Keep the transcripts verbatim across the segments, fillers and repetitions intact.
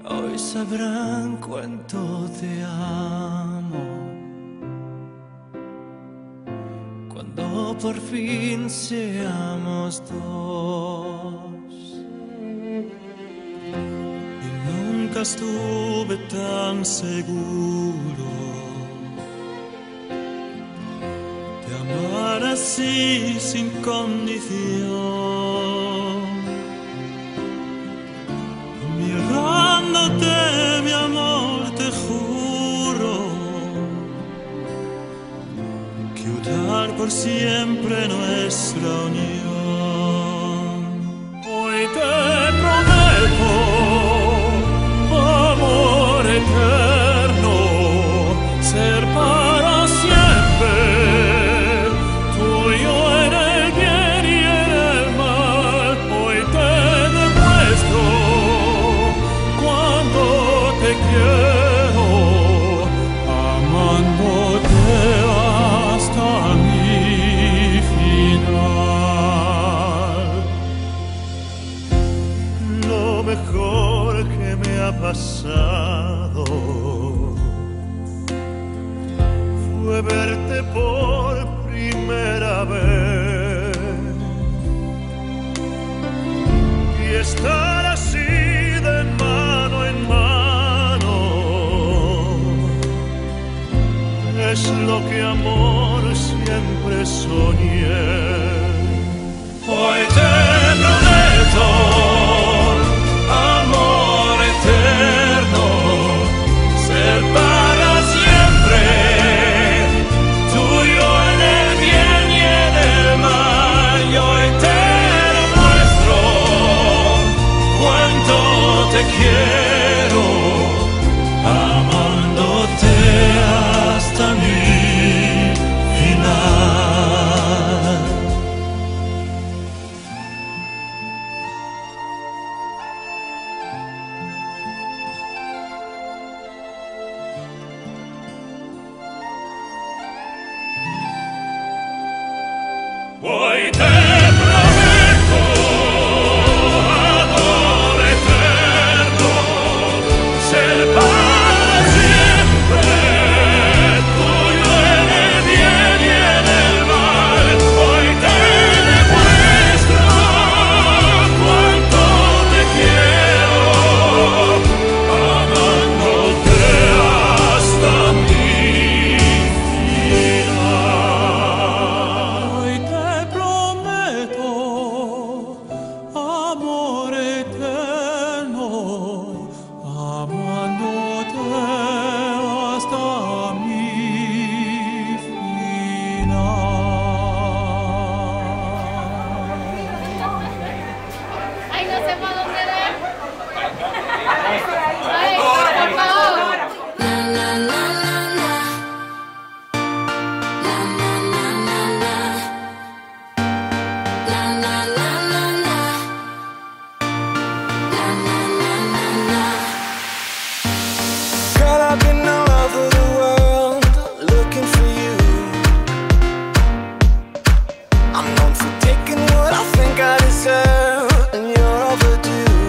hoy sabrán cuánto te amo. Cuando por fin seamos dos. Y nunca estuve tan seguro de amar así sin condición. Mirándote, mi amor, te juro que orar por siempre nuestra unión. Hoy te prometo amor eterno, ser para siempre tuyo en el bien y en el mal. Hoy te demuestro cuánto te quiero, amándote hasta mi final. Lo mejor que me ha pasado fue verte por primera vez y estar así de mano en mano. Es lo que amor siempre soñé. Hoy te prometo amor eterno, ser para siempre tuyo en el bien y en el mal. Y hoy te demuestro cuánto te quiero, amándote hasta mi final. Hoy te prometo amor eterno, ser para siempre tuyo en el bien y en el mal. Hoy te demuestro cuánto te quiero, amándote hasta mi final. Hoy te prometo amor eterno, amándote hasta mi final. Ay, no sé para dónde ver. Ay, por favor. Girl, I've been all over the world looking for you. I'm known for taking what I think I deserve, and you're overdue.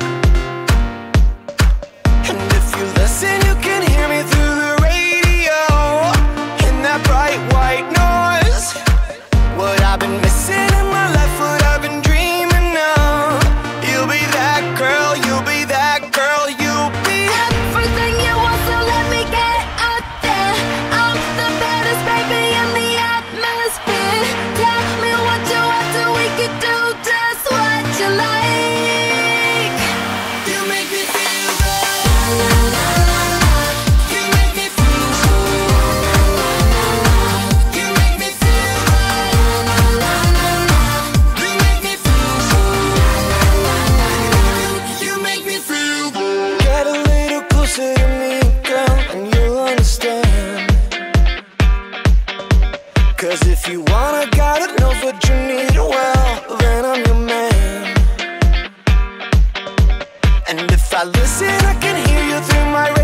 And if you listen, you can hear me through the radio in that bright white noise. What I've been missing in my life, what I've been dreaming of. You'll be that girl, you'll be that girl, you'll be Everything you want, so let me get out there. I'm the baddest baby in the atmosphere. Tell me what you want, so we can do just what you like. You make me feel good. You make me feel good. You make me feel good. You make me feel good. You make me feel good. Get a little closer to me, girl, and you'll understand. Cause if you wanna, gotta know what you need, well, then I'm your man. And if I listen, I can hear you through my radio.